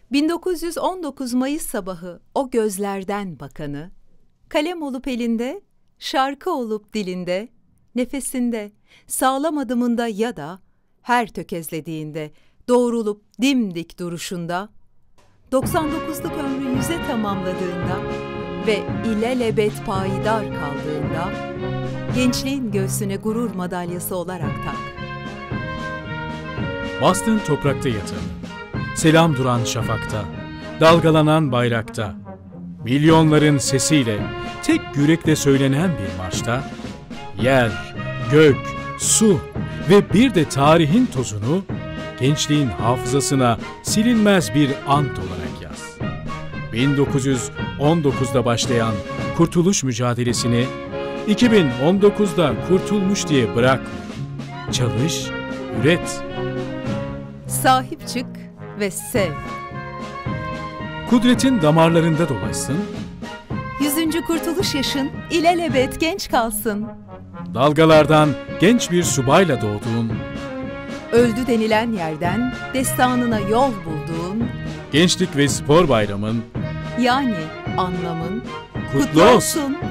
1919 Mayıs sabahı o gözlerden bakanı, kalem olup elinde, şarkı olup dilinde, nefesinde, sağlam adımında ya da her tökezlediğinde, doğrulup dimdik duruşunda, 99'luk ömrü 100'e tamamladığında ve ilelebet payidar kaldığında, gençliğin göğsüne gurur madalyası olarak tak. Bastığın toprakta yatın, selam duran şafakta, dalgalanan bayrakta, milyonların sesiyle, tek yürekle söylenen bir marşta, yer, gök, su ve bir de tarihin tozunu, gençliğin hafızasına silinmez bir ant olarak yaz. 1919'da başlayan kurtuluş mücadelesini 2019'da kurtulmuş diye bırakma. Çalış, üret. Sahip çık ve sev. Kudretin damarlarında dolaşsın. 100. kurtuluş yaşın ilelebet genç kalsın. Dalgalardan genç bir subayla doğduğun, Öldü denilen yerden destanına yol bulduğun, Gençlik ve Spor Bayramın yani anlamın kutlu olsun.